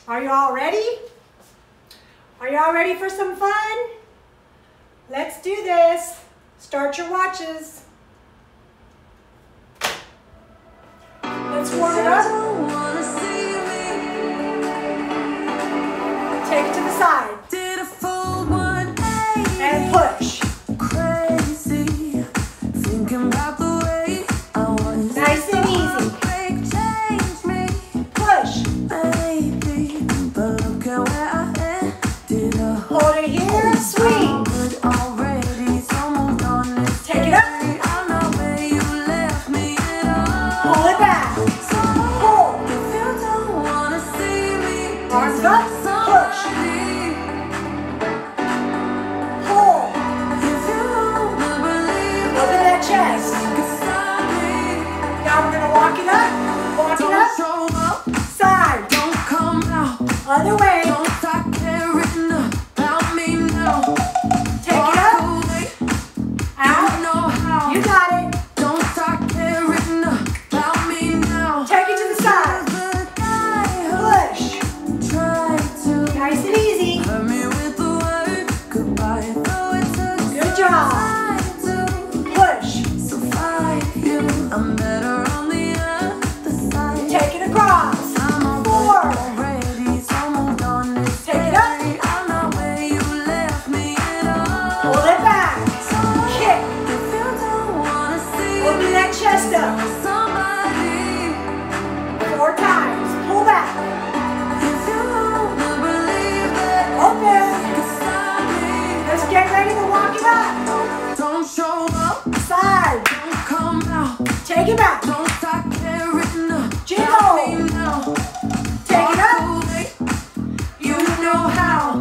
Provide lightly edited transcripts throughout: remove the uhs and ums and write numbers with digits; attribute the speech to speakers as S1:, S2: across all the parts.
S1: Are you all ready? Are you all ready for some fun? Let's do this. Start your watches. Let's warm it up. Take it to the side. And push. Nice and easy. Push. Hold it here, swing. Take it up. Pull it back. Pull. Arms up, push. Pull. Open that chest. Now we're going to walk it up. Walk it up. Side. Other way. Take it up. Out. You got it. Take it to the side. Push. Nice and easy. Good job. Push. Take it across. 4. Take it up. Pull it back. Kick. Open that chest up. 4 times. Pull back. Open. Let's get ready to walk it up. Side. Take it back. Jiggle. Take it up. You know how.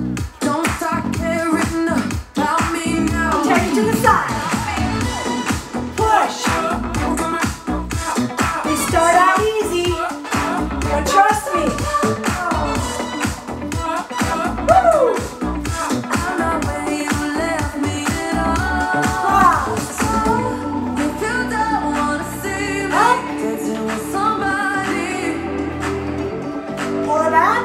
S1: Take it to the side. Push. We start out easy, but trust me. Woo! Cross. Up. Pull it back.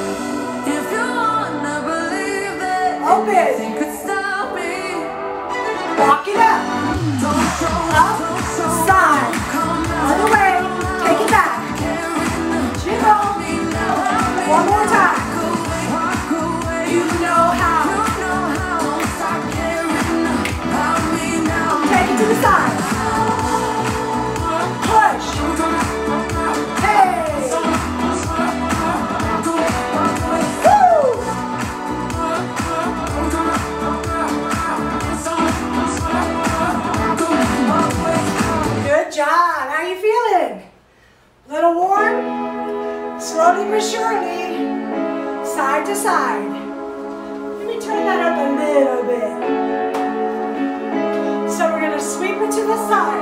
S1: Open. Walk it up. Up. Side. Other way. Take it back. Jiggle. One more time. You know how. Take it to the side. Push. Hey. Woo. Good job. How you feeling? Little warm? Slowly but surely, side to side. Let me turn that up a little bit. So we're going to sweep it to the side.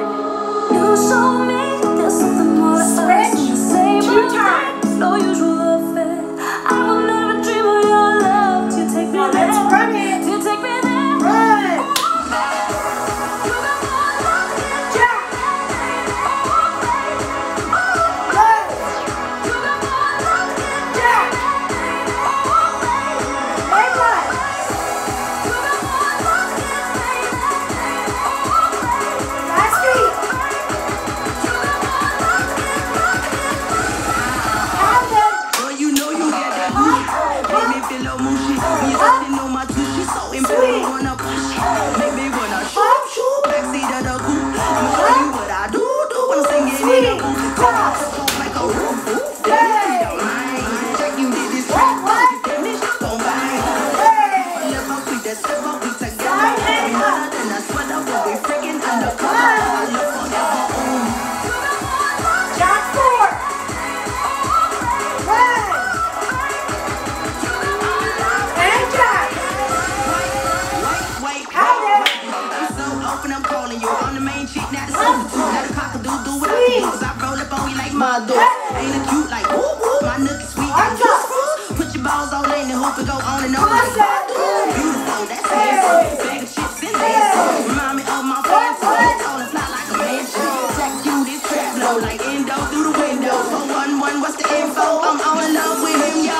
S1: Switch 2 times.
S2: No usual affair. I will never dream of your love to take me
S1: Now
S2: there.
S1: let's run it.
S2: To take me there.
S1: Run. Jack. Run. Jack. Leg run. Last beat. Have them.
S3: Girl, you know you got that booty. Make me feel low moon shit. Me just know my tushy. So important, wanna push. Make me wanna shoot. Backseat of the coupe. I'ma show you what I do. When I'm singing in the booth.
S1: Cross.
S3: Like a roof. Hey. Check you did this track.
S1: What?
S3: Finish, gon' bang.
S1: Hey.
S3: Left up with that step up, we together.
S1: Side and up.
S3: Then I sweat up, we'll be freaking undercover. I look forever.
S1: Jack 4. Run. And Jack.
S3: Wait,
S1: Have it.
S3: I'm so open, I'm calling you. I'm the main chick, not the substitute. Not a cock-a-doo, what I can do. Cause I roll up on you like my dog. Ain't it cute like woo woo? My nook is sweet like juice fruits. Put your balls all in the hoop and go on and on. Like, beautiful, that's handsome. Bag of chips in there. Remind me of my friends. All the fly like a mansion. Jack you this trap low like endo through the window. 411, what's the info? I'm all in love with him, yo.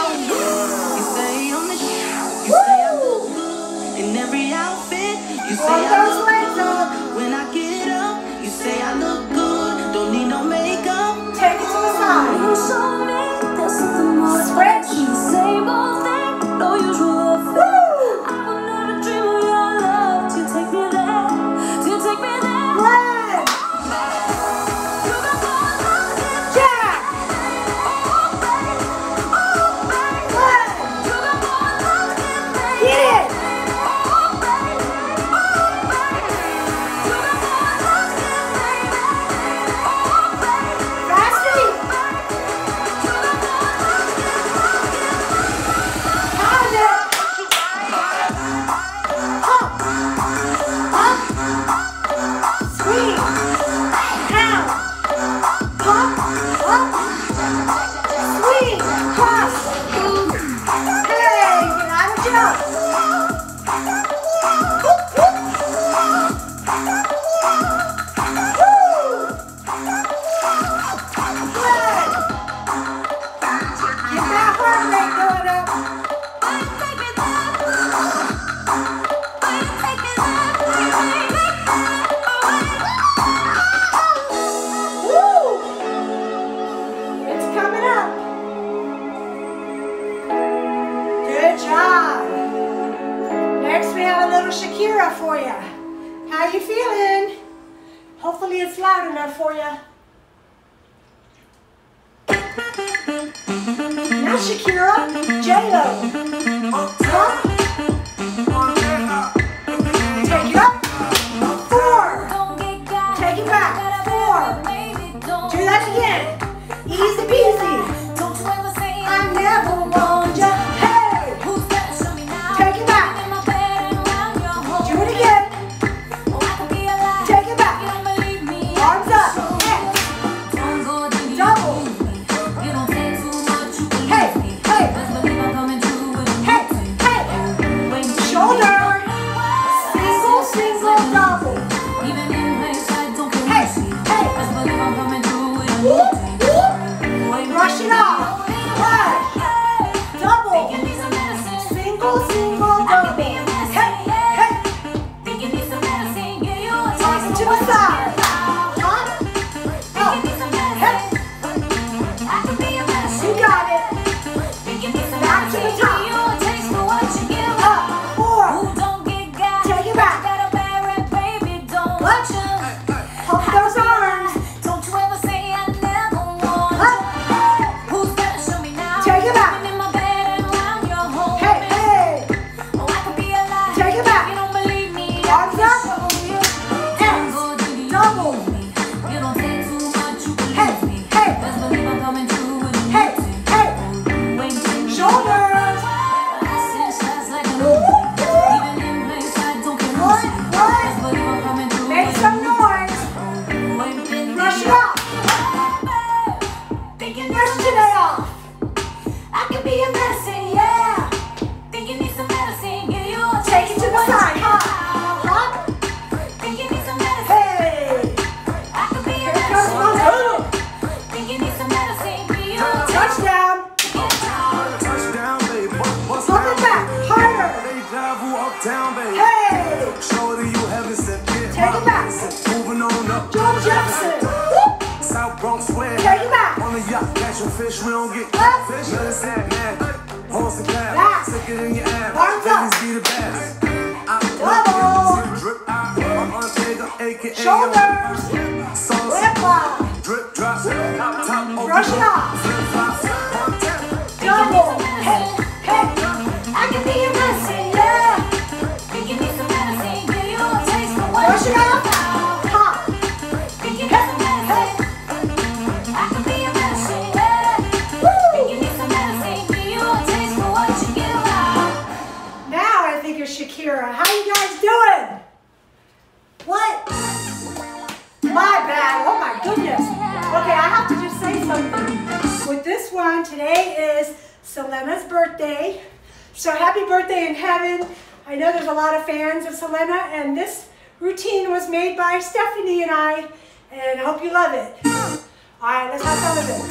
S1: it up. Woo! It's coming up. Good job. Next we have a little Shakira for you. How you feeling? Hopefully it's loud enough for you. Not Shakira, J-Lo. Huh? Take it up. 4. Take it back. 4. Do that again. Easy peasy. I never warned you. Hey. Take it back. Do it again. Take it back. Arms up. X. Double. Hey, hey. Hey, hey. Shoulder. Single, single, double. Hey, hey. Whoop, whoop. Brush it off. Brush. Double. Single, single, double. Hey, hey. Toss it to the side. Up. Up. Hey. You got it. Back to the top. Up. 4. Take it back. What? Pump those arms. Up. Take it back. Hey, hey. Take it back. Arms up. X. Double. Hey, hey. Hey, hey. Shoulders. What? Make some noise. Brush it off. Brush today off.
S2: I could be a medicine, yeah. Think you need some medicine, give you a
S1: Take it to the side. Hop. Hop.
S2: Think you need some medicine.
S1: Hey.
S2: I could be a
S1: Here comes
S2: medicine.
S1: Montana.
S2: Think you need some medicine, give you a
S1: Touchdown.
S4: Touchdown, baby. Bust
S1: Pump it
S4: down,
S1: back. Harder.
S4: Deja vu uptown, baby.
S1: Hey.
S4: Shorty, you haven't said it.
S1: Take it back.
S4: Moving on up.
S1: Joe Jefferson. Whoop.
S4: South Bronx swag.
S1: Take it back.
S4: On the yacht, catching fish, we don't get
S1: Up.
S4: fish. Let us have mad. Horse and
S1: Back.
S4: cab. Stick it in your ass.
S1: Arms up.
S4: Ladies be the best.
S1: Double.
S4: Drip out. I'm Ortega, aka.
S1: Shoulders.
S4: Sauce.
S1: Whip up.
S4: Drip, drop. Top,
S1: Brush it off.
S4: Flip, flop.
S1: Double. Hey, hey.
S2: I could be a medicine, yeah. Think you need some medicine, give you a taste of what
S1: Brush it off. Hop.
S2: Think you need some medicine. I could be a medicine, yeah. Think you need some medicine, give you a taste of what you give out.
S1: Now I think it's Shakira. How you guys doing? What? My bad. Oh my goodness. Okay, I have to just say something. With this one, today is Selena's birthday. So happy birthday in heaven. I know there's a lot of fans of Selena, and this routine was made by Stephanie and I and I hope you love it. All right, let's have some of it.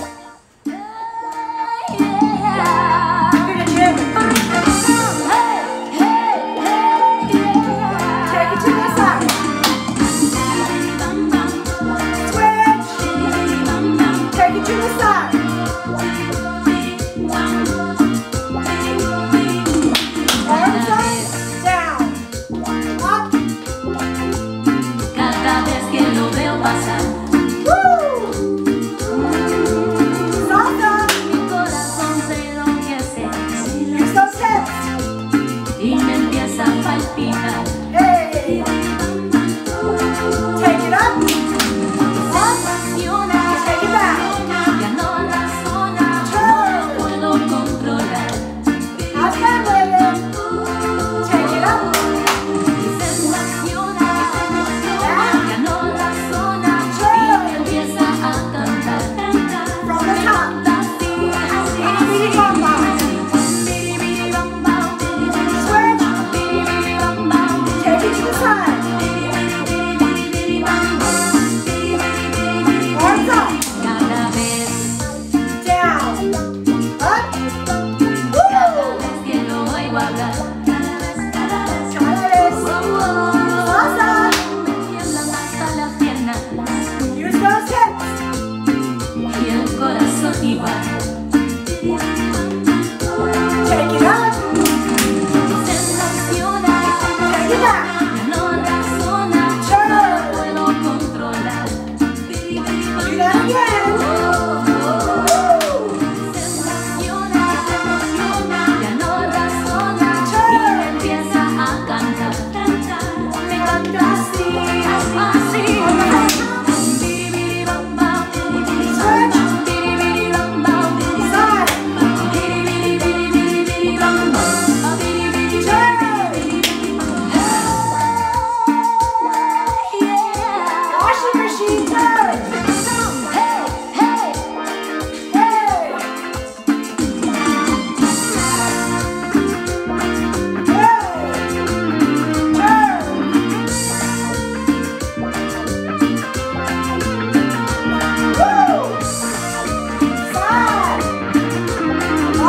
S1: We're gonna jam it. Take it to the side. Switch. Take it to the side. Arms up, down, up.
S2: Cada vez que lo veo pasar,
S1: Woo!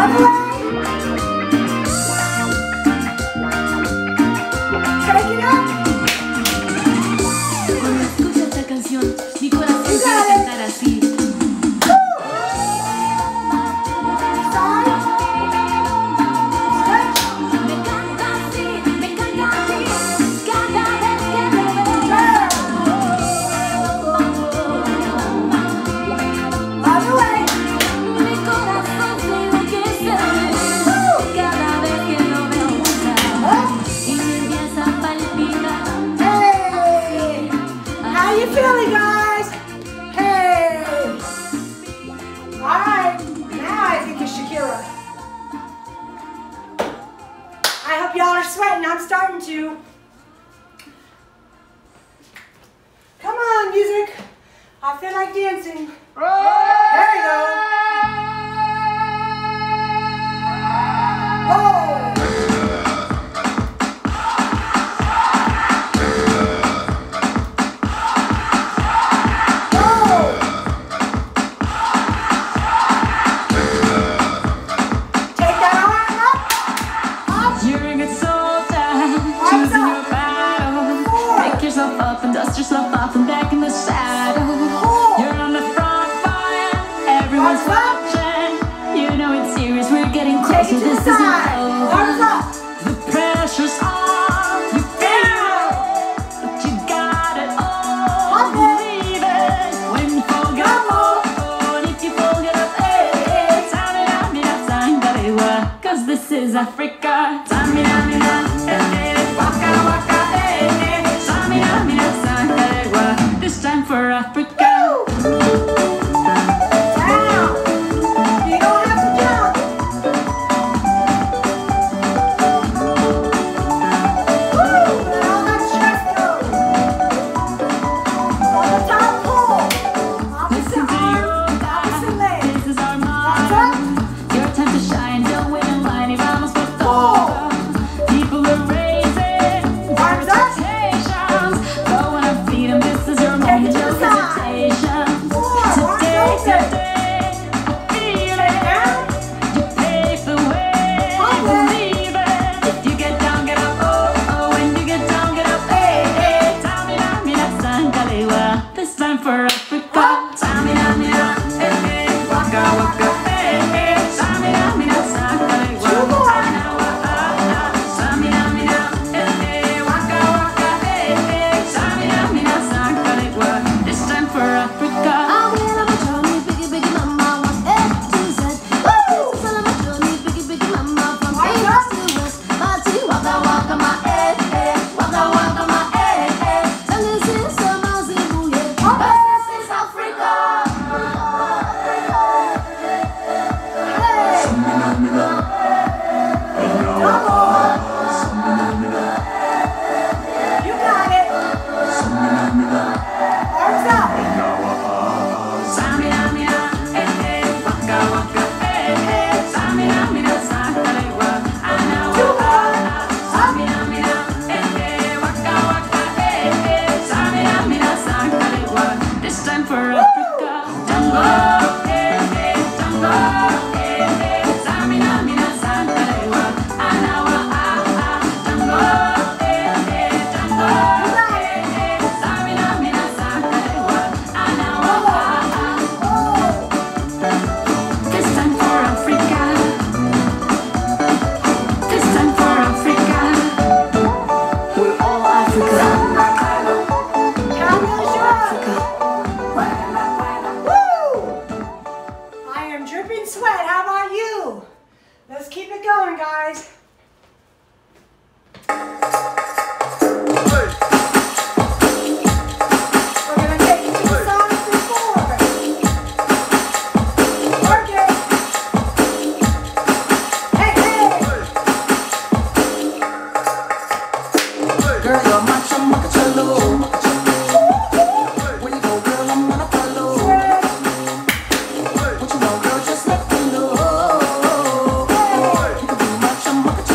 S1: Other way. Take it up.
S2: Cuando escucho esta canción, mi corazón quiere cantar así. Me encanta así, cada vez que me veo.
S1: Other way.
S2: Mi corazón se enloquece cada vez que lo veo pasar y me empieza a palpitar.
S1: Hey. How you feeling, guys? Hey. All right. Now I think it's Shakira. I hope y'all are sweating. I'm starting to. Come on, music. I feel like dancing. There you go. Whoa. Whoa. Take that arm up. Up.
S2: You're a good soldier,
S1: Arms
S2: choosing
S1: up.
S2: your battle. Pick yourself up and dust yourself off and back in the saddle. You're on the front line, everyone's
S1: Arms up.
S2: watching. You know it's serious, we're getting
S1: Take
S2: closer.
S1: it to
S2: This
S1: the
S2: isn't
S1: side. Arms
S2: over.
S1: up.
S2: The pressure's on, you feel it, but you got it all.
S1: Up it.
S2: Believe it when you forget
S1: Come on.
S2: and if you forget up, hey, Tamina, Sangalewa, 'cause this is Africa. Tamina, waka waka, hey, Tamina, Sangalewa, this time for Africa.
S1: Down. You don't have to jump. Woo! Let all that stress go. On the top pull.
S2: Listen
S1: Opposite
S2: to
S1: arm,
S2: your
S1: opposite leg.
S2: This is our
S1: Arms
S2: motto.
S1: up.
S2: Your time to shine, don't wait in line, y vamos por todo. People are raising
S1: Arms up.
S2: expectations. Go on and feed 'em, this is your
S1: Take it
S2: moment,
S1: to
S2: no
S1: the side.
S2: hesitation.
S1: Four. Arms
S2: Today,
S1: open.
S2: feel it.
S1: Down.
S2: You pave the way, believe it. If you get down, get up, oh, oh. When you get down, get up, hey, hey. Tamina, Sangalewa, this time for Africa. Tamina, hey, hey. Waka, waka, hey, hey. Tamina, Sangalewa.
S1: Two more.
S2: Tamina, hey, hey. Waka, waka, hey, hey. Tamina, Sangalewa, this time for Africa.
S1: Arms up. You got it. Arms up.
S2: Tamina, hey, hey. Waka, waka, hey, hey. Tamina, Sangalewa.
S1: Two more.
S2: Tamina, hey, hey. Waka, waka, hey, hey. Tamina, Sangalewa. This time for Africa. Tango, hey, hey. Tango, hey, hey. Tamina, Sangalewa. Anawa, tango, hey, hey. Tango, hey, hey. Tamina, Sangalewa. Anawa, this time for Africa. This time for Africa. We're all Africa.
S1: Fabulous job. Woo! I am dripping sweat. How about you? Let's keep it going, guys. We're gonna take it to the sonic before. Work it. Hey, hey.
S3: Girl, you're my chumacachalo. Where you go, girl, I'm gonna follow.
S1: Sweat.
S3: What you want, girl, just let me know. You can be my chumacachalo.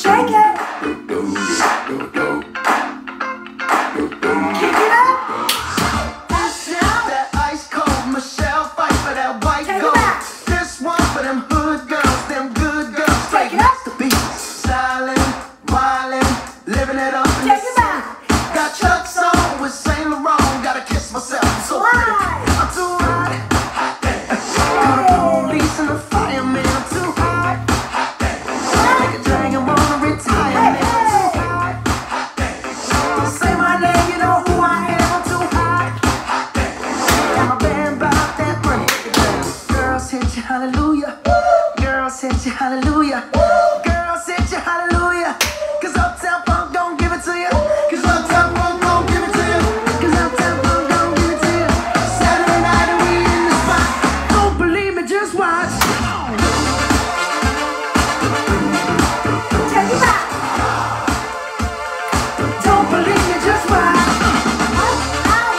S1: Shake it. Kick it up. That's now.
S5: That ice cold Michelle fight for that white
S1: Take it
S5: gold.
S1: back.
S5: This one for them hood girls, them good girls.
S1: Take it up.
S5: Masterpiece, styling, wildin', living it up in the
S1: Take it back.
S5: city. Got Chuck's on with Saint Laurent. Gotta kiss myself. I'm so pretty.
S1: Slide.
S5: I'm too hot. Call the police and the fireman. I'm too hot. Like a dragon, wanna retire.
S1: Hey,
S5: Man. I'm too hot. Say my name, you know who I am. I'm too hot. Got my band about that money. Girls hit you, hallelujah. Girls hit you, hallelujah. Girls hit you, hallelujah. 'Cause Uptown Funk don't give it to you. 'Cause Uptown Funk don't give it to you. 'Cause Uptown Funk don't give it to you. Saturday night and we in the spot. Don't believe me, just watch.
S1: Take it back.
S5: Don't believe me, just watch.
S1: Out, out.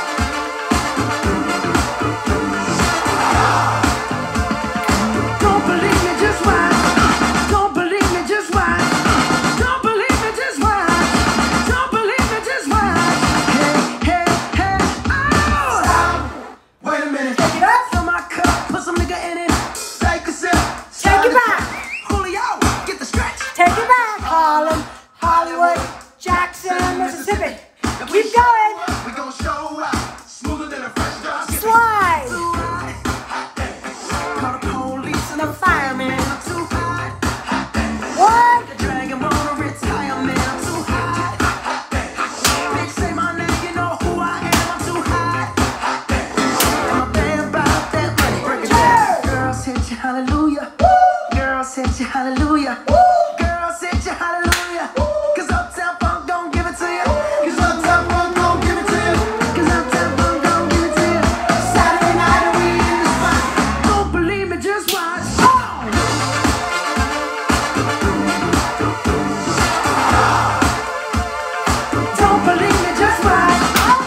S5: Don't believe me, just watch. Don't believe me, just watch. Don't believe me, just watch. Don't believe me, just watch. Hey, hey, hey, oh! Stop. Wait a minute.
S1: Take it up.
S5: Fill my cup, put some nigga in it. Take a sip.
S1: Take it back.
S5: Julio, get the stretch.
S1: Take it back. Harlem, Hollywood, Jackson, Mississippi. Keep going.
S5: We gon' show out. Smoother than a fresh drop.
S1: Slide.
S5: Call the police and the fireman. I'm too hot.
S1: One.
S5: The dragon wanna retire, man. I'm too hot. Bitch, say my name, you know who I am. I'm too hot. And my band about that money. Break it down. Girls hit you, hallelujah. Girls hit you, hallelujah. Girls hit you, hallelujah. 'Cause Uptown Funk don't give it to you. 'Cause Uptown Funk don't give it to you. 'Cause Uptown Funk don't give it to you. Saturday night and we in the spot. Don't believe me, just watch. Don't believe me, just watch.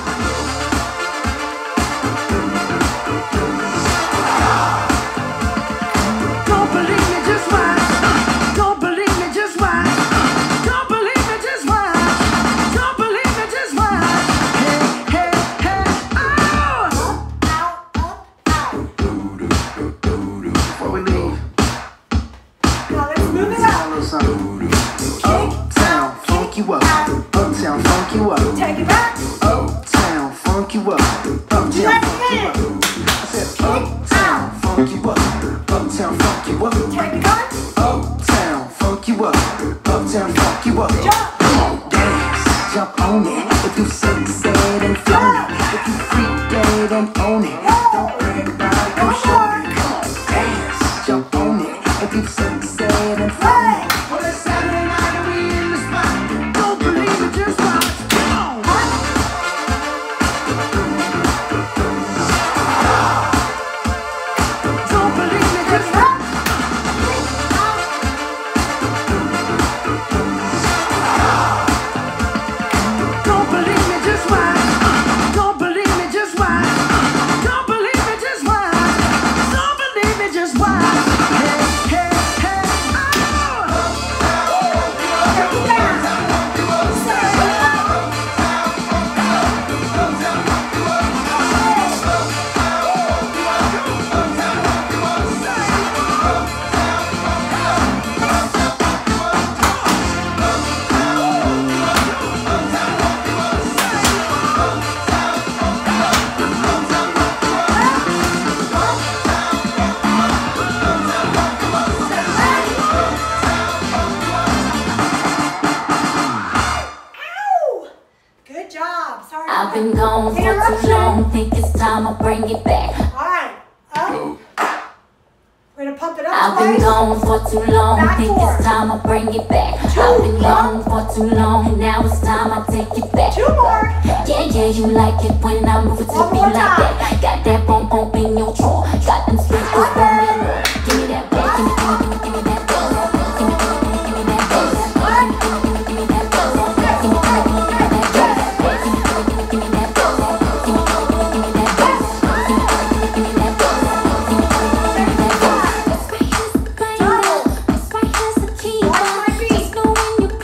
S5: Don't believe me, just watch. Don't believe me, just watch. Don't believe me, just watch. Don't believe me, just watch. Hey, hey, hey, oh!
S1: Out, up, out.
S5: Before we leave,
S1: Now let's move it
S5: a
S1: up.
S5: little something. Uptown, funk you up. Uptown, funk you up.
S1: Take it back.
S5: Uptown, funk you up. Uptown,
S1: Do that
S5: funk you
S1: again.
S5: up. I said uptown, funk you up. Uptown, funk you up.
S1: Take it on.
S5: Uptown, funk you up. Uptown, funk you up.
S1: Jump.
S5: Come on, dance, jump on it. If you sunset and flown it, if you freak dead and own it, don't brag about it, come show me. Come on, dance, jump on it. If you sunset and flown it, well it's Saturday night and we in the spot. Don't believe it, just watch. Come on. Don't believe me, just watch. Don't believe me, just watch. Don't believe me, just watch. Don't believe me, just watch. Don't believe me, just watch. Hey, hey, hey, oh!
S1: Ow! Good job. Sorry.
S2: I've been gone for too long, think it's time I bring it back.
S1: All right. Up. We're gonna pump it up
S2: I've been
S1: twice.
S2: gone for too long,
S1: Back
S2: think
S1: four.
S2: it's time I bring it back. I've been gone for too long, now it's time I take it back.
S1: Two more.
S2: Yeah, yeah, you like it when I move it to
S1: One
S2: me
S1: more
S2: like
S1: time.
S2: that. Got that bump up in your drawer, got them slippers burning. Give me that back, give me that back. Give me, give me, give me that back. Give me, give me, give me that back. Give me, give me, give me that back. Give me, give me, give me that back. Give me, give me, give me that back. Give me, give me, give me that back. Give me, give me, give me that back. This right here's the banger. This right here's the key. Just know when you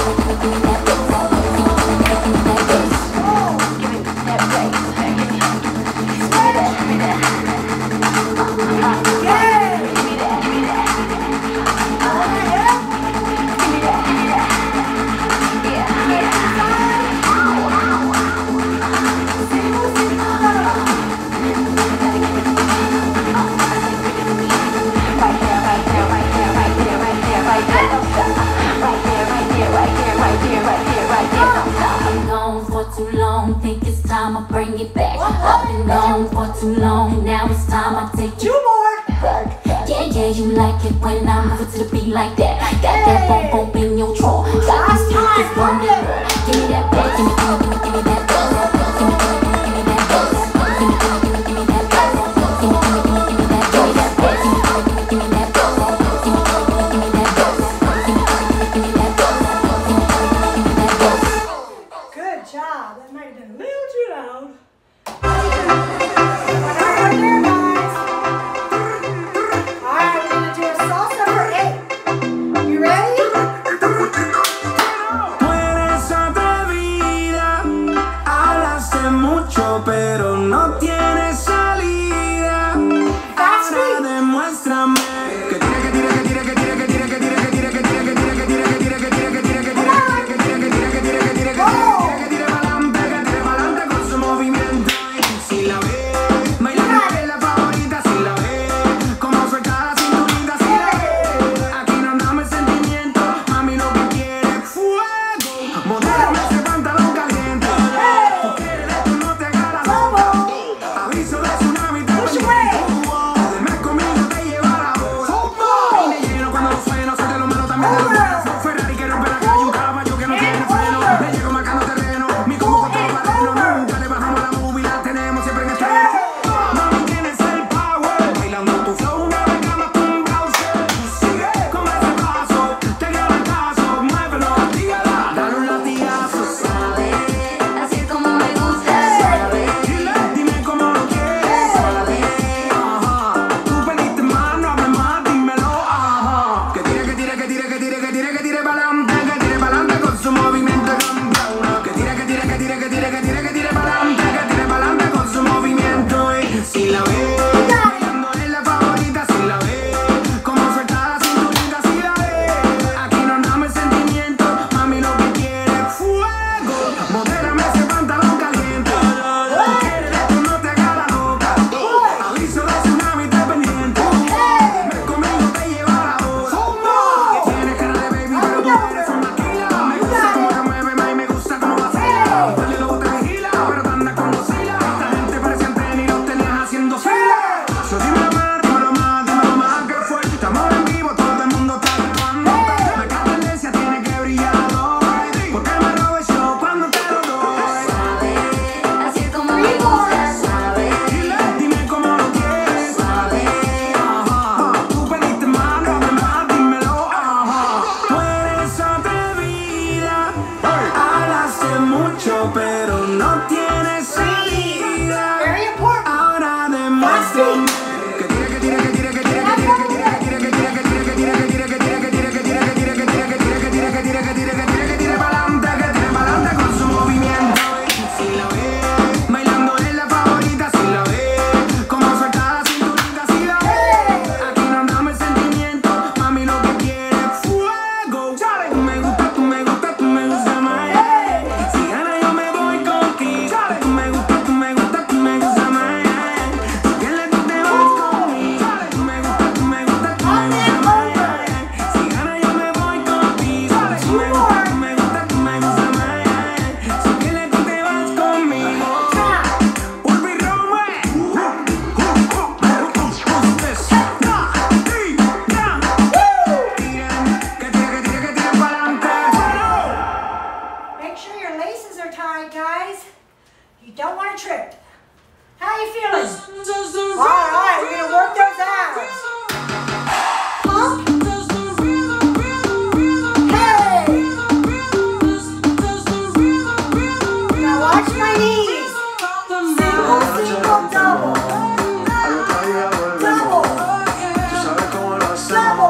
S2: Too long, think it's time I bring it back. I've been gone for too long, now it's time I take
S1: Two
S2: you
S1: more.
S2: back. Yeah, yeah, you like it when I move it to the beat like that. Got that bump bump in your trunk. Got these speakers burning more. Give me that back, give me that bass. Give me that bass. Give me that bass. Give me that bass. Give me that bass. Give me that bass. Give me that bass. Give me that bass. Give me that bass. Give me that bass.
S1: Good job. That might have been a little too loud. Right there, guys. All right, we're gonna do a salsa for 8. You ready?
S4: Puedes atrevida a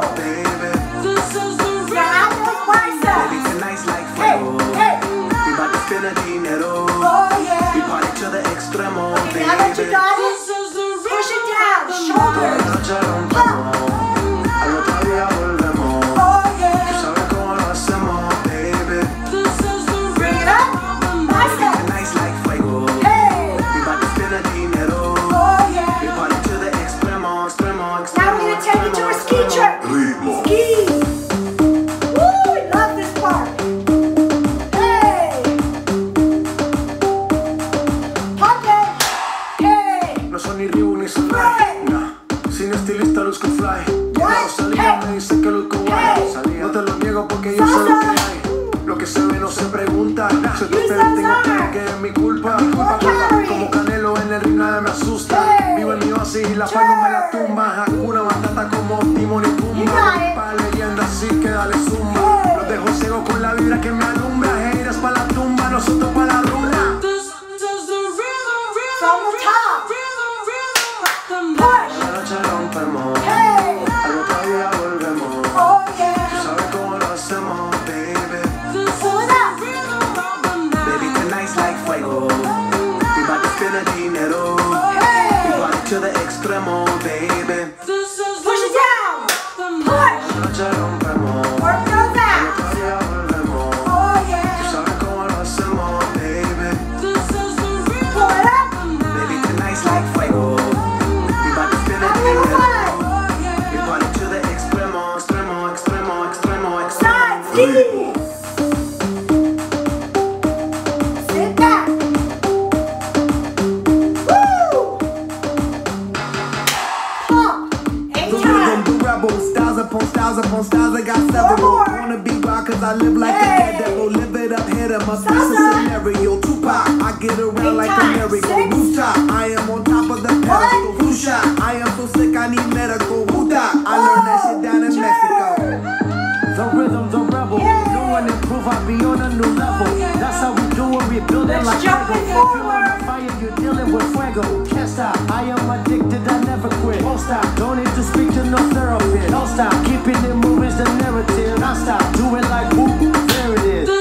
S5: baby.
S1: Grab those biceps.
S5: Baby, tonight's like fuego.
S1: Hey.
S5: We bout to spend the dinero.
S1: Oh, yeah.
S5: We party to the extremo,
S1: Okay, now that you
S5: baby.
S1: got it, push it down, shoulders.
S5: Noche rompemos, al otro día volvemos.
S1: Oh, yeah.
S5: Tú sabes cómo lo hacemos, baby.
S1: Bring it up. Bicep.
S5: Tonight's like fuego.
S1: Hey.
S5: We bout to spend the dinero.
S1: Oh,
S5: We
S1: yeah.
S5: party to the extremo, extremo, extremo.
S1: Now we're gonna take it to a ski trip. Ski. Woo, we love this part. Hey. Pump it. Hey.
S5: No son ni Reebok ni Sunlight.
S1: Right.
S5: Nah, sin estilista luzco fly.
S1: What?
S5: Rosalía
S1: Hey.
S5: me dice que luzco guay.
S1: Hey.
S5: No te lo niego porque yo sé lo que hay. Lo que se ve no se pregunta. Se te
S1: Use
S5: pega,
S1: those
S5: tengo
S1: arms.
S5: que es mi culpa.
S1: calories.
S5: Como Canelo en el ring nada me asusta.
S1: Hey.
S5: Vivo en mi oasis y la paz no me la tumba. Hakuna Matata como Timón y
S1: You
S5: Pumba.
S1: got it.
S5: Pa' leyenda así que dale zumba.
S1: Hey.
S5: Los dejo ciego con la vibra que me alumbra. Heiras pa' la tumba, nosotros pa' la runa.
S1: From the top. Push.
S5: La noche rompemos,
S1: Hey.
S5: al otro día volvemos.
S1: Oh, yeah.
S5: ¿Sabes cómo lo hacemos, baby?
S1: Pull it up.
S5: Baby, tonight's like fuego. We bout to spend the dinero. We
S1: Hey.
S5: party to the extremo, baby.
S1: Push it down. Push.
S5: La noche rompemos,
S1: Work those
S5: al
S1: abs.
S5: otro día volvemos.
S1: Oh, yeah.
S5: ¿Sabes cómo lo hacemos, baby?
S1: Pull it up.
S5: Baby, tonight's like fuego. We bout to spend the
S1: Have a little
S5: dinero.
S1: fun.
S5: We party to the extremo, extremo, extremo, extremo,
S1: Side
S5: extremo.
S1: ski. Sit back. Woo. Pump.
S5: The
S1: 8
S5: rhythm,
S1: times.
S5: the rebel, styles upon styles upon styles, I got
S1: One
S5: several.
S1: more.
S5: Wanna be wild cause I live like
S1: Hey.
S5: a devil. Live it up, hit 'em up, that's a
S1: Salsa.
S5: scenario. Tupac, I get around
S1: 8
S5: like a
S1: times.
S5: merry-go
S1: 6.
S5: rooftop. I am on top of the pedestal. Who shot? I am so sick, I need medical. Who thought? I learned that shit down in Mexico.
S6: The rhythm, the rebel.
S1: Yeah.
S6: New and improve, I'll be on a new level. That's how we do it, we build it
S1: Let's
S6: like
S1: jump
S6: Lego.
S1: it forward.
S6: Fire, you're dealing with fuego. Can't stop, I am addicted, I never quit. Won't stop, don't need to speak to no therapist. Don't stop, keeping it moving's the narrative. Don't stop, do it like whoop, there it is.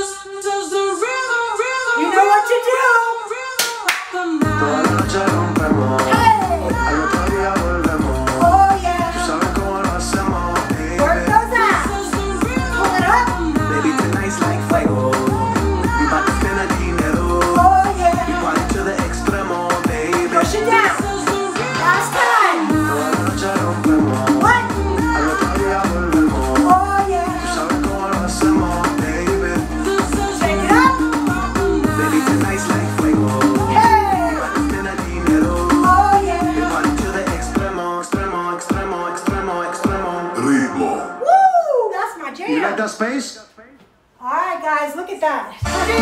S1: You know what to do.
S5: Toda la noche rompemos,
S1: Hey.
S5: al otro día volvemos.
S1: Oh, yeah.
S5: ¿Sabes cómo lo hacemos,
S1: Work
S5: baby?
S1: those abs. Pull it up.
S5: Baby, tonight's like fuego. We bout to spend the dinero.
S1: Oh,
S5: We
S1: yeah.
S5: party to the extremo, baby.
S1: Push it down. Last time.
S5: Toda la noche rompemos,
S1: What?
S5: al otro día volvemos.
S1: Oh, yeah.
S5: ¿Sabes cómo lo hacemos, baby?
S1: Take it up.
S5: Baby, tonight's like fuego.
S1: Hey.
S5: Spend the dinero.
S1: Oh,
S5: We
S1: yeah.
S5: party to the extremo, extremo, extremo, extremo, extremo.
S1: Woo, that's my
S5: You like
S1: jam.
S5: that space?
S1: All right, guys, look at that.
S5: DJ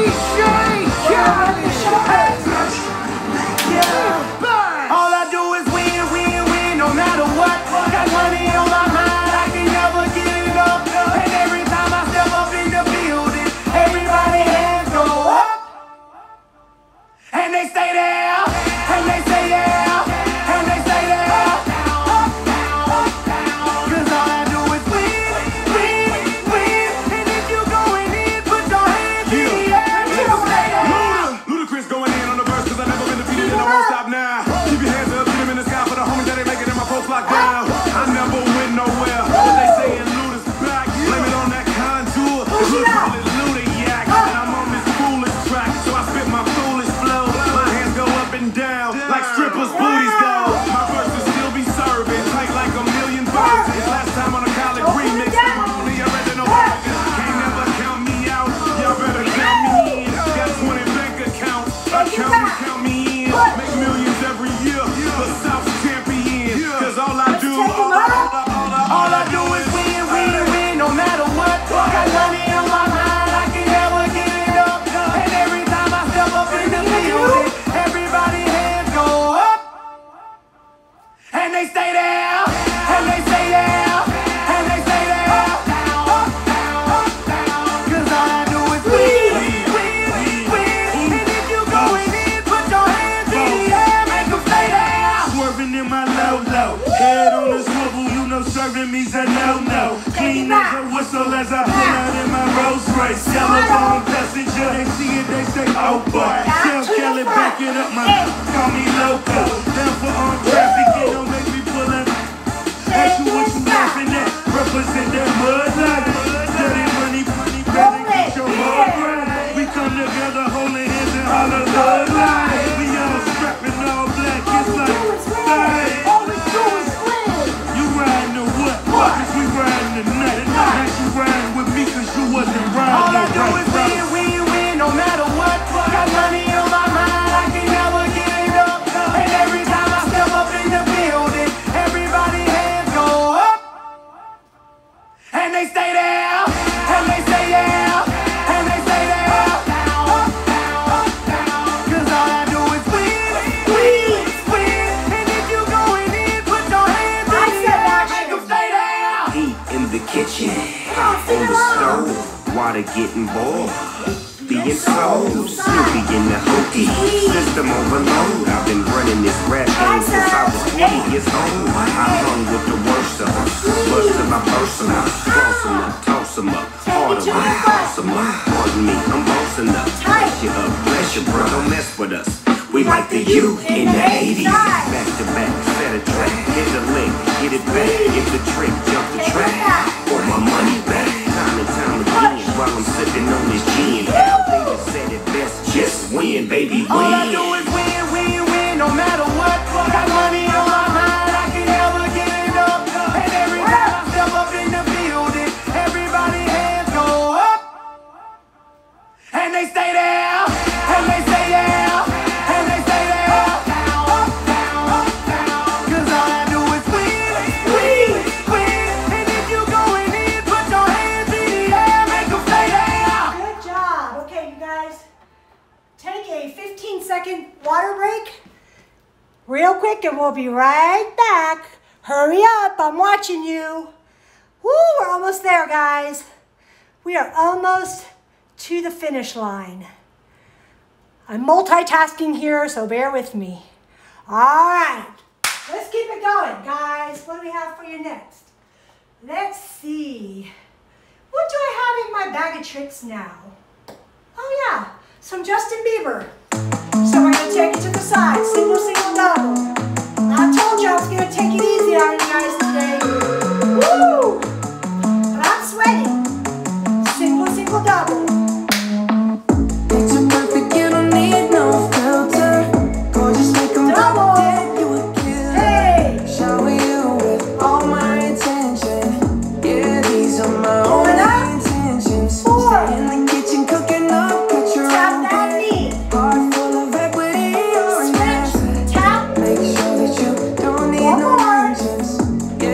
S6: All I do is win, win, win, no matter what. Got money on my mind, I can never get it up. And every time I step up in the building, everybody hands go up. And they stay there, and they stay there, and they stay there. Cause all I do is win, win, win. And if you going in, put your hands in the air. You stay there.
S4: Ludacris going in on the
S6: as I pull out in my Rolls Royce. Telephone passenger, they see it, they say, oh boy. Tell Kelly, back it up, my call me loco. Down for on traffic, it don't make me pull up. Ask you what you laughing at, represent that mud life. Dirty money, better get your mud right. We come together, holding hands and holler love life. We all strapping all black, it's like, hey. You riding the what? Cause we riding the night. Now you riding with me cause you wasn't riding. All I do is win, win, win, no matter what. Got money on my mind, I can never get it up. And every time I step up in the building, everybody hands go up. And they stay there, and they say yeah, and they say there. Up, down, up, down. Cause all I do is win, win, win. And if you going in, put your hands in the air, make them stay there.
S7: Heat in the kitchen, hot on the stove, water getting boiled. Being sold, Snoopy in the hookie, system overload. I've been running this rap game since I was 20 years old. I hung with the worst of them, bust till I burst them up, cross them up, toss them up, hard them up, toss them up. Pardon me, I'm bossing up, bless you up, bless you, bro, don't mess with us. We like the U in the 80s, back to back, set a track, hit the lick, get it back, get the trick, jump the track, want my money back, time and time again, while I'm sipping on this gin. Al Davis said it best, just win, baby, win.
S6: All I do is win, win, win, no matter what. Got money on my mind, I can never get it up. And every time I step up in the building, everybody hands go up. And they stay there, and they say yeah, and they say there. Up, down, up, down. Cause all I do is win, win, win. And if you going in, put your hands in the air, make them stay there.
S1: Good job. Okay, you guys, take a 15-second water break real quick and we'll be right back. Hurry up, I'm watching you. Woo, we're almost there, guys. We are almost to the finish line. I'm multitasking here, so bear with me. All right, let's keep it going, guys. What do we have for you next? Let's see. What do I have in my bag of tricks now? Oh yeah, some Justin Bieber. So we're gonna take it to the side, single, single, double. I told you I was gonna take it easy on you guys today. Woo! But I'm sweating. Single, single, double.
S5: Picture perfect, you don't need no filter. Gorgeous, make 'em
S1: Double.
S5: dead, you a killer.
S1: Hey!
S5: Shower you with all my attention. Yeah, these are my
S1: Going up.
S5: only intentions.
S1: 4.
S5: Stay in the kitchen cooking up, cut your
S1: Tap
S5: own
S1: that
S5: bread.
S1: knee.
S5: Heart full of equity, you're an asset.
S1: Switch. Tap.
S5: Make sure that you don't need
S1: One
S5: no
S1: more.
S5: engines.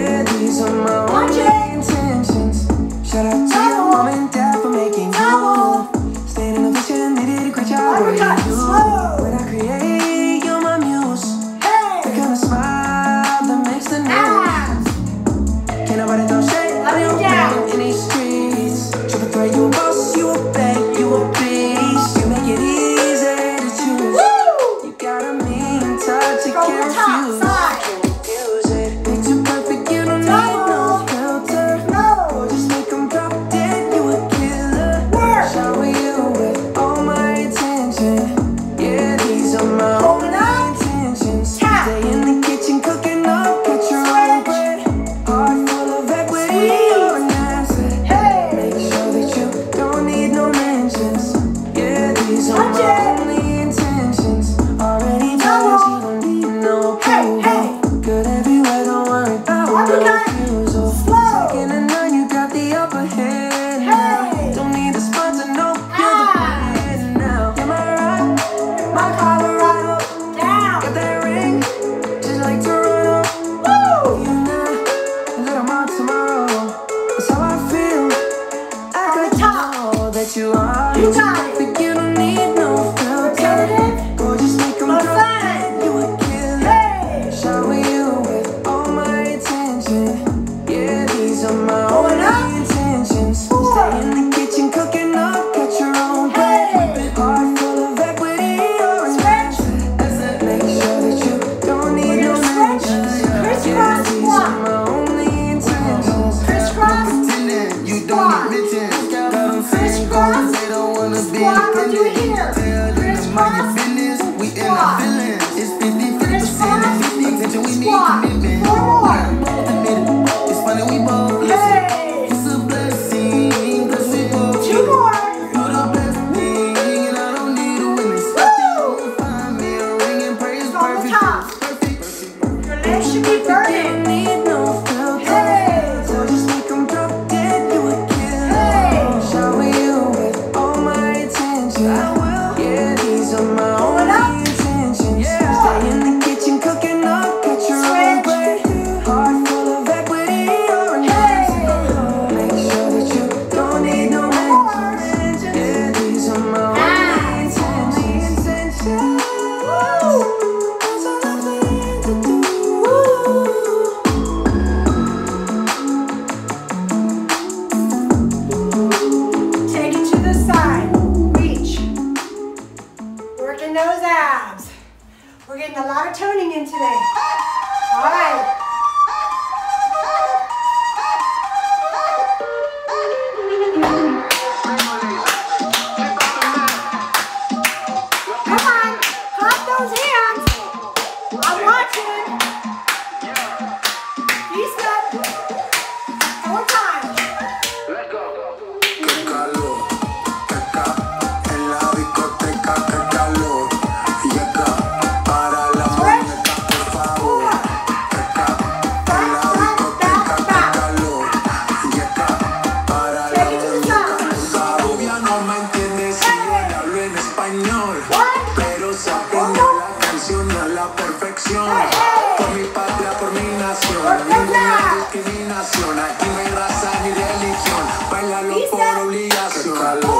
S4: hacerlo por obligación.
S1: 4.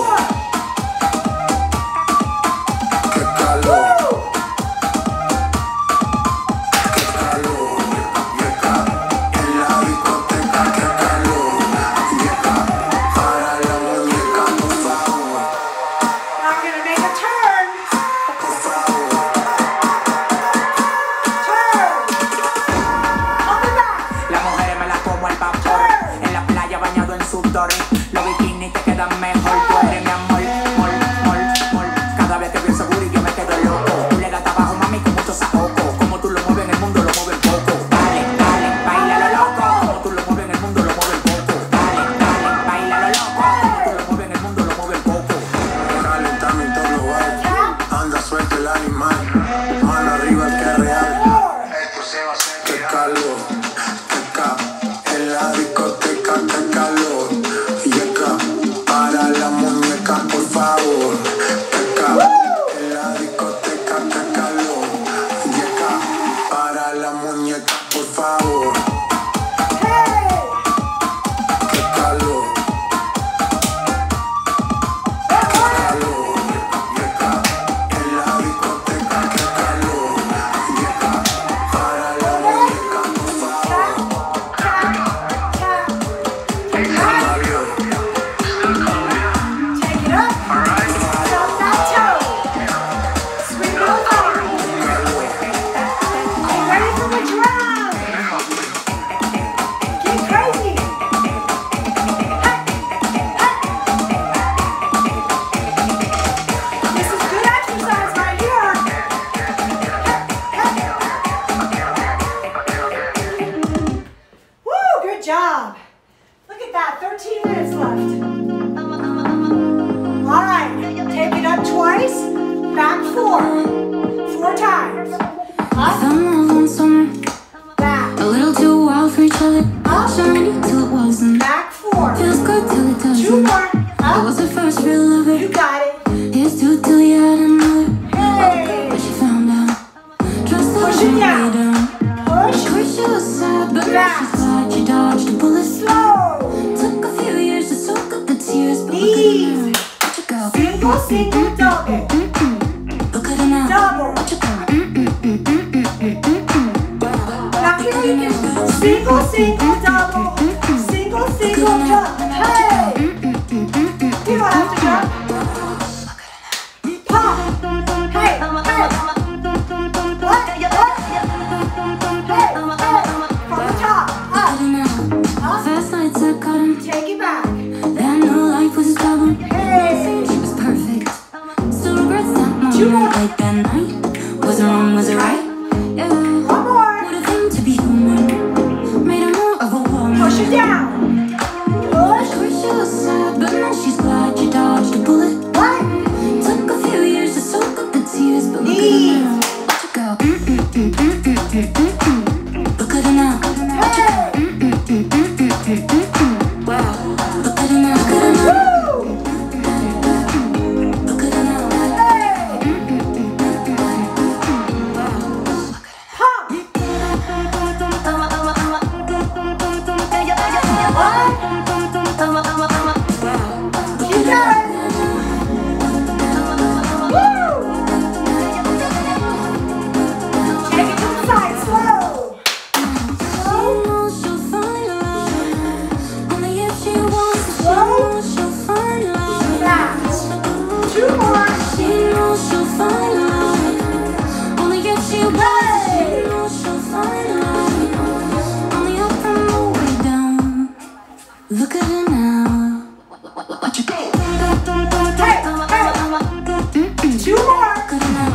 S4: Qué calor.
S3: Los bikinis te quedan mejor, tú eres mi amor, mol, mol, mol. Cada vez que pienso booty yo me quedo loco. Tú le das trabajo, mami, con mucho saoco. Como tú lo mueves en el mundo, lo mueves poco. Dale, dale, baila lo loco. Como tú lo mueves en el mundo, lo mueves poco. Dale, dale, baila lo loco. Como tú lo mueves en el mundo, lo mueves poco.
S4: Calentamiento global, anda suelto el animal. Mano arriba el que es real. Esto se va a hacer. Qué calor, en la discoteca, qué calor. Para la muñeca, por favor. En la discoteca, qué calor. Para la muñeca, por favor. Qué calor. En la discoteca, qué calor. Para la muñeca, por favor.
S1: Job. Look at that, 13 minutes left. All right, take it up twice, back 4. 4 times. Up,
S2: One summer,
S1: back,
S2: a little too wild for each other.
S1: up,
S2: Shiny till it wasn't.
S1: back 4.
S2: Feels good till it
S1: 2
S2: doesn't.
S1: more,
S2: I
S1: up,
S2: was the first real lover.
S1: you got it.
S2: Here's two till you had another.
S1: Hey,
S2: But she found out. Trust
S1: Push
S2: her
S1: it down.
S2: way down.
S1: push,
S2: Wish she was sad, but now
S1: Back.
S2: she's glad she dodged a bullet.
S1: slow,
S2: Took a few years to soak up the tears, but look
S1: Easy.
S2: at her now. Watch her go.
S1: single, single, double,
S2: Look at her now.
S1: double.
S2: Watch her go.
S1: Now here you can single, single, double, single, single, jump. Hey, you don't have to jump. Pop. Hey, hey. What? What? Hey, hey. From the top. Up, up.
S2: Fast nights I caught him.
S1: Take it back.
S2: Then no life was a problem.
S1: Hey.
S2: She was perfect. Still regrets that
S1: Two more.
S2: moment. Like that night. Was it wrong? Was it right? Yeah.
S1: One more.
S2: What a thing to be human. Made her more of a woman.
S1: Push it down. Push.
S2: Wish she was sad, but now she's glad she dodged a bullet.
S1: What?
S2: Took a few years to soak up the tears, but look at her now. Watch her go. Look at her now.
S1: Hey.
S2: Wow. Look at her now. Look at her now.
S1: Woo.
S2: Look at her now.
S1: Hey. Pump. You got it. Woo. Take it to the side, slow. Slow.
S2: She'll find love. Only if she wants to.
S1: Slow.
S2: She'll find love.
S1: Fast. 2 more.
S2: She knows she'll find love. Only if she wants. She knows she'll find love. Only up from the way down. Look at her now. Watch her go.
S1: Hey, hey. 2 more.
S2: Look at her now.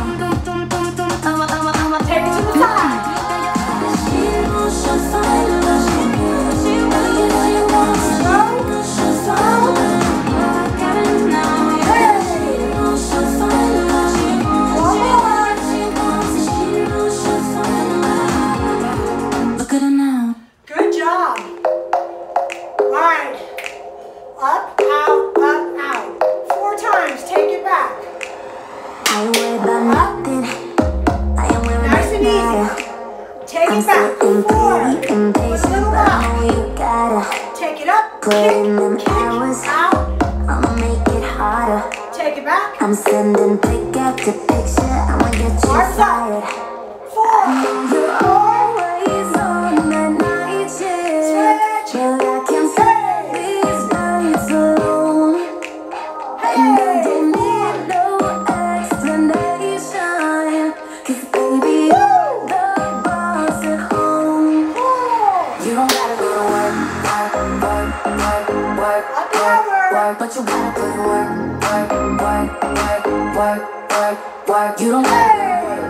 S1: Take it to the side.
S2: She knows she'll find love. Only if she wants. She knows she'll find love. Look at her now.
S1: Hey.
S2: She knows she'll find love.
S1: One more.
S2: She knows she'll find love. Look at her now.
S1: Good job. All right. Up, out, up, out. 4 times. Take it back.
S2: I ain't worried about nothing. I ain't worried
S1: Nice and easy. Take it back. 4. With a little rock. Take it up.
S2: Put in them
S1: Kick,
S2: hours.
S1: out.
S8: I'm sending pick after picture. I'ma get you
S1: Arms
S8: fired.
S1: up. 4,
S8: You're
S1: 4.
S8: always on the night shift, but I can't stand these nights alone. And I don't need no explanation, 'cause baby you're the boss at home. You don't gotta go to work, work, but you gotta put in work. You don't gotta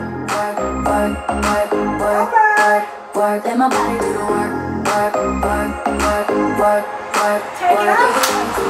S8: work, let my body do the work.
S1: Take it up.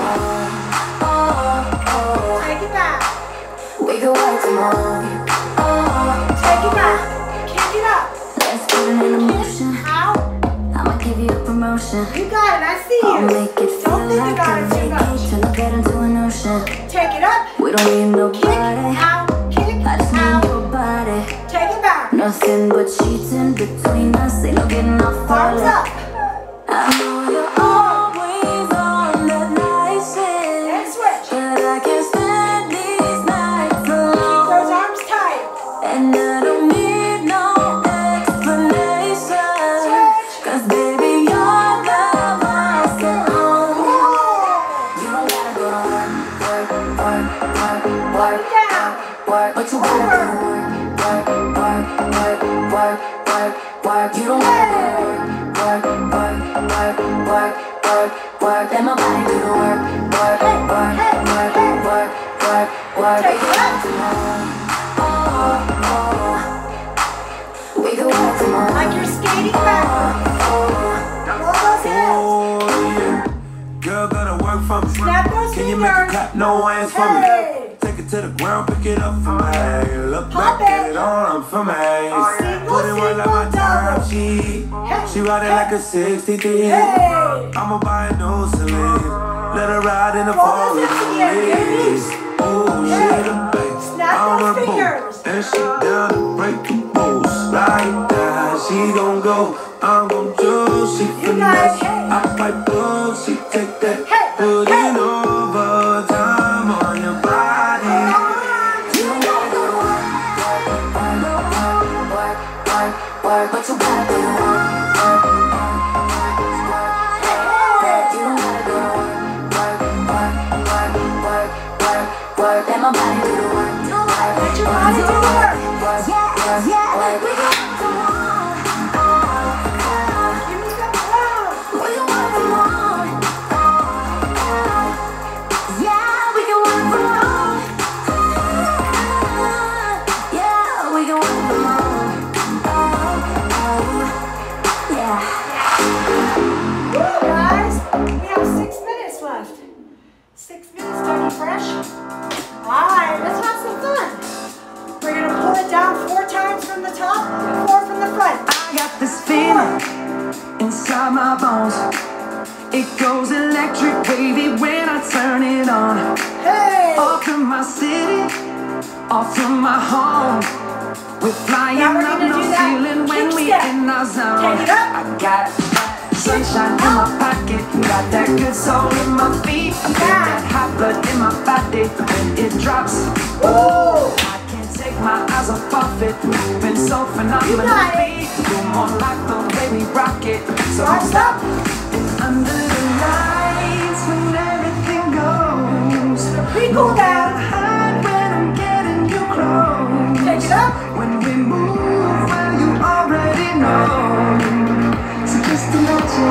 S8: Oh,
S1: Take it back.
S8: we can work tomorrow.
S1: Take it back. Kick it up.
S8: Let's put it in motion.
S1: Out.
S8: I'ma give you a promotion.
S1: You got it. I see
S8: I'll
S1: you.
S8: make it feel
S1: Don't think you
S8: like
S1: got
S8: a
S1: it too much.
S8: vacation. I'll get into an ocean.
S1: Take it up.
S8: We don't need
S1: Kick
S8: nobody.
S1: out. Kick
S8: I just need
S1: out.
S8: your body.
S1: Take it back.
S8: Nothing but sheets in between us. Ain't no getting off
S1: Arms
S8: early.
S1: up.
S8: I know you're always on the night shift,
S1: And switch.
S8: but I can't stand these nights
S1: Keep those
S8: alone.
S1: arms tight.
S8: And I don't need no explanation, 'cause baby you're the boss at home. You don't gotta go to work,
S1: Down.
S8: but you gotta go to work. You don't gotta go to work, let my body do the work.
S1: Take it up.
S8: We can work tomorrow.
S1: Like you're skating backwards. Roll those hips.
S6: Oh yeah, girl gotta work for me.
S1: Snap those
S6: Can you make
S1: fingers.
S6: it clap? No hands for me.
S1: Hey.
S6: Take it to the ground, pick it up for me. Look
S1: Pop
S6: back, get
S1: it.
S6: it on for me.
S1: Single,
S6: Put it right like my
S1: single,
S6: time.
S1: double.
S6: She ride it like a 63.
S1: Hey.
S6: I'ma buy a new sleeve. Let her ride in the
S1: Roll
S6: fall
S1: those
S6: of
S1: hips
S6: the
S1: again,
S6: leaves. Oh, she the bass.
S1: Snap
S6: I'm
S1: those
S6: her boo.
S1: fingers.
S6: And she down to break the rules. Like that, she gon' go. I'm gon' choose. She finesse.
S1: Hey.
S6: I fight blood. She take that.
S1: Hey.
S6: Put
S1: Hey.
S6: in overtime on your body.
S8: You don't gotta go to work, but you gotta do the work. You don't gotta go to work, let my body do the work.
S1: Let your body do the work.
S8: Yeah, we can work tomorrow.
S1: Give me some love.
S8: We can work tomorrow. Yeah, we can work tomorrow. Yeah, we can work tomorrow. Yeah.
S1: Woo, guys. We have 6 minutes left. 6 minutes, Dougie Fresh. Alright, let's have some fun. We're gonna pull it down 4 times from the top and 4 from the front.
S5: I got this feeling inside my bones. It goes electric wavy when I turn it on.
S1: Hey!
S5: Off from my city, off from my home. We're flying
S1: Now we're
S5: up
S1: gonna
S5: no
S1: do that
S5: ceiling when
S1: kick
S5: we
S1: step.
S5: in our zone.
S1: Take it up.
S5: I got sunshine in my pocket, got that good soul in my feet. I feel that hot blood in my body when it drops.
S1: Woo!
S5: I can't take my eyes off of it, moving so
S1: You got
S5: phenomenally. You're more like the way we rock it. So
S1: Don't stop.
S5: under the lights when everything goes.
S1: Pre-cool down.
S5: Hide when I'm getting you close.
S1: Take it up.
S5: When we move, well you already know. So just imagine,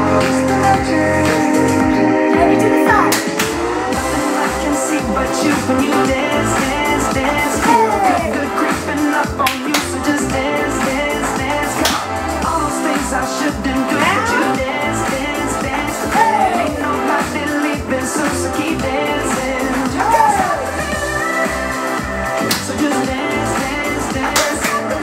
S1: Take it to the side.
S5: nothing I can see but you when you dance, dance, dance. Feel good creeping up on you, so just dance, dance, dance. Come on, all those things I shouldn't do, but you dance, dance, dance. Ain't nobody leaving soon, so keep dancing. So just dance, dance, dance.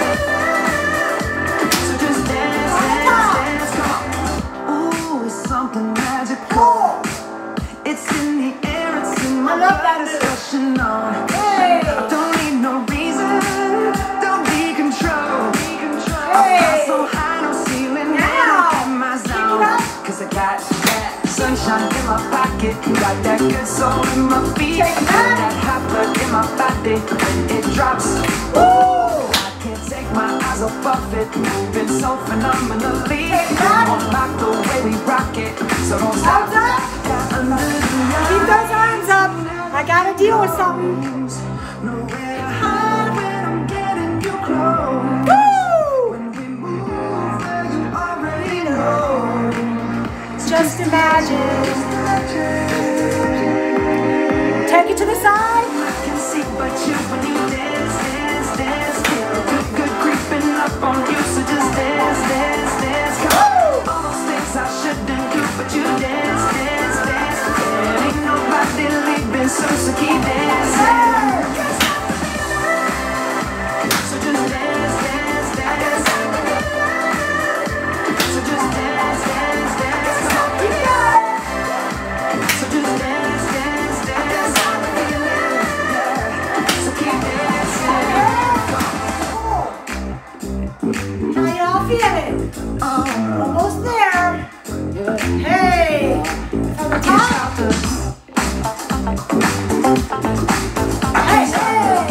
S5: So just dance, dance, dance. Come on. Ooh, it's something magical. It's in the air, it's in my
S1: I love that
S5: blood, it's
S1: move.
S5: rushing on.
S1: Hey!
S5: I don't need no reason, don't be control. I fly
S1: Hey!
S5: so high, no ceiling,
S1: Now.
S5: when I'm in my
S1: Keep it
S5: zone.
S1: up.
S5: 'Cause I got that sunshine sunshine in my pocket. Got that good soul in my feet. Got that hot blood in my body. When it drops, ooh, I can't take my eyes off of it. Moving so phenomenally. Unlock the way we rock it. So don't stop.
S1: Keep those arms up. I gotta deal with something.
S5: Nowhere to hide when I'm getting you close.
S1: Woo!
S5: When we move, well, you already know.
S1: Just imagine. Take it to the side.
S5: I can see but you when you dance, dance, dance. Feel good, good creeping up on you. So just dance, dance, dance. Come on. All those things I shouldn't do, but you dance, dance, dance. There ain't nobody leaving, so keep dancing. So just dance, dance, dance. So just dance, dance, dance. Come on, keep going. So just dance, dance, dance. So keep dancing.
S1: How y'all feeling? Almost there. Hey, from the top. Hey, hey.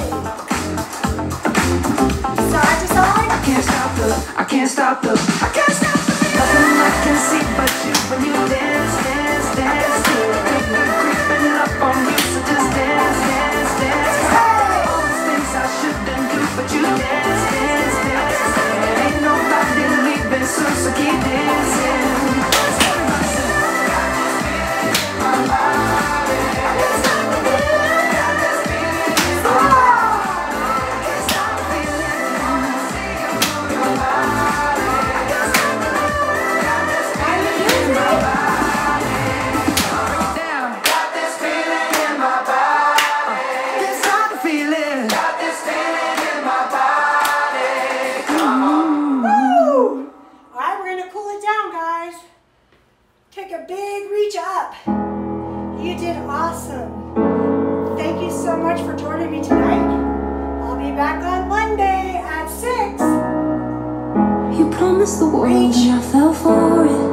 S1: Side to side.
S5: I can't stop the, I can't stop the, I can't stop the feeling. Nothing I can see but you when you dance, dance, dance. Feel good, good creeping up on you, so just dance, dance, dance. All those things I shouldn't do, but you dance, dance, dance. There ain't nobody leaving, so keep dancing. Everybody sing. Got this feeling in my body. Can't stop the feeling. Got this feeling in my body. Can't stop the feeling. Wanna see you move your body. Can't stop the feeling. Got this feeling in my body. Break it down. Got this feeling in my body. Can't stop the feeling. Got this feeling in my body. Come on.
S1: Woo! All right, we're gonna cool it down, guys. Take a big reach up. You did awesome. Thank you so much for joining me tonight. I'll be back on Monday at 6.
S8: You promised the world and I fell for it.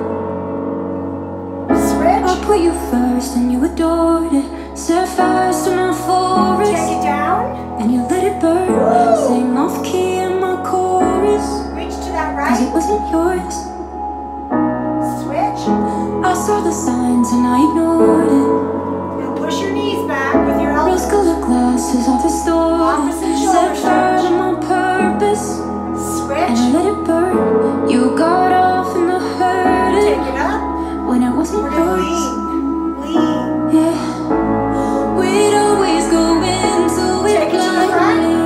S8: I
S1: Switch.
S8: put you first and you adored it. Set fires to my forest
S1: Take it down.
S8: and you let it burn. Sing off key in my chorus,
S1: Reach to that
S8: 'cause it
S1: right.
S8: wasn't yours.
S1: Switch.
S8: I saw the signs and I ignored it.
S1: Now push your knees back with your
S8: Rose
S1: elbows.
S8: colored glasses are distorted.
S1: Opposite shoulder
S8: Set fire to
S1: stretch.
S8: my purpose and I
S1: Switch.
S8: let it burn. You got off in the hurt
S1: Take it up.
S8: when it wasn't
S1: We're gonna
S8: yours.
S1: lean. Lean.
S8: Yeah, we'd always go into it
S1: Take it to the front.
S8: blindly.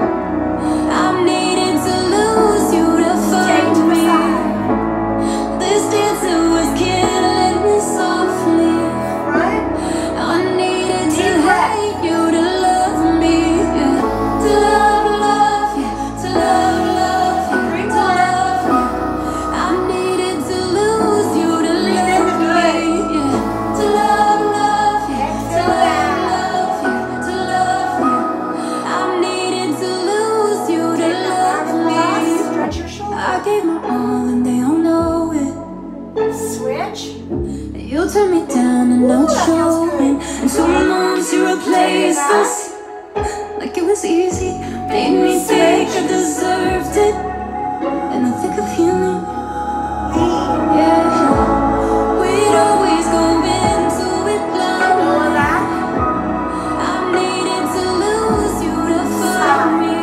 S8: I needed to lose you to
S1: Take it
S8: find
S1: to the
S8: me.
S1: side.
S8: This dancer was killing me softly.
S1: Front.
S8: I needed to
S1: Deep breath.
S8: hate you to love me. Yeah. To love you, to love you,
S1: Bring
S8: to
S1: more.
S8: love you. I needed to lose you to
S1: Breathe in the
S8: love
S1: good.
S8: me. Yeah. To love you, to
S1: Exhale down.
S8: love you, to love you. I needed to lose you to
S1: Take the arm
S8: love me.
S1: across. Stretch your
S8: I
S1: shoulder.
S8: gave my all and they all know it.
S1: Switch.
S8: You turned me down and now
S1: Ooh,
S8: it's
S1: that feels
S8: showing.
S1: good.
S8: And 2 months you replaced us like it was easy. Made me think I deserved it. And I think of healing.
S1: Lean.
S8: Yeah, we'd always go into it
S1: Lower
S8: blind.
S1: back.
S8: I needed to lose you to find me.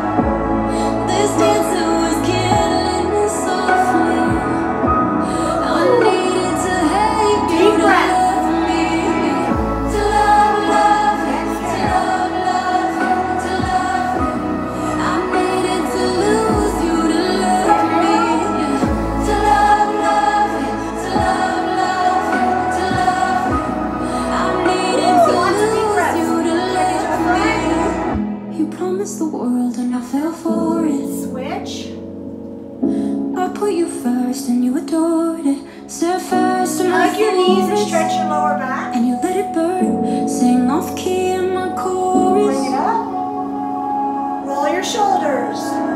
S8: This dancer was killing me softly. I needed to hate you
S1: Deep
S8: to
S1: breath.
S8: love me. To love you, to love you, to love you. I needed to lose you to love me. To love you, to love you, to love you. I needed to
S1: Lots of deep
S8: lose
S1: breaths.
S8: you to
S1: Take it to the
S8: love me.
S1: front.
S8: You promised the world and I fell for it.
S1: Switch.
S8: I put you first and you adored it. Set fires to my
S1: Hug your knees and
S8: forest
S1: stretch your lower back.
S8: and you let it burn. Sing off key in my chorus.
S1: Bring it up. Roll your shoulders.